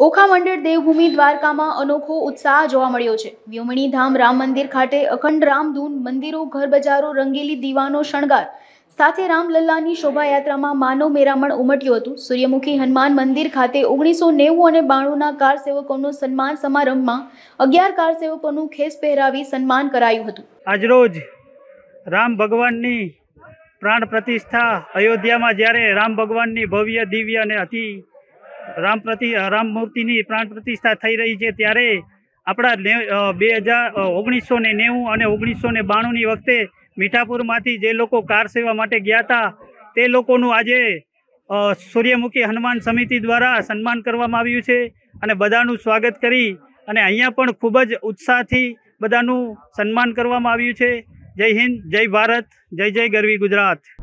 ઓખા મંડળ દેવભૂમિ દ્વારકામાં અનોખો ઉત્સાહ જોવા મળ્યો છે। વ્યોમણી ધામ રામ મંદિર ખાતે અખંડ રામધૂન, મંદિરો, ઘર બજારો, રંગેલી દીવાનો શણગાર સાથે રામલલ્લાની શોભાયાત્રામાં માનવ મેરામણ ઉમટ્યું હતું। સૂર્યમુખી હનુમાન મંદિર ખાતે 1990 અને 92ના કાર સેવકોનું સન્માન સમારંભમાં 11 કાર સેવકોનું ખેસ પહેરાવી સન્માન કરાયું હતું। આજરોજ રામ ભગવાનની પ્રાણ પ્રતિષ્ઠા અયોધ્યામાં જ્યારે રામ ભગવાનની ભવ્ય દિવ્ય અને અતિ રામ મૂર્તિની પ્રાણ પ્રતિષ્ઠા થઈ રહી છે, ત્યારે આપણા 1990 અને 1992ની વખતે મીઠાપુરમાંથી જે લોકો કાર સેવા માટે ગયા હતા તે લોકોનું આજે સૂર્યમુખી હનુમાન સમિતિ દ્વારા સન્માન કરવામાં આવ્યું છે અને બધાનું સ્વાગત કરી અને અહીંયા પણ ખૂબ જ ઉત્સાહથી બધાનું સન્માન કરવામાં આવ્યું છે। જય હિન્દ, જય ભારત, જય જય ગરવી ગુજરાત।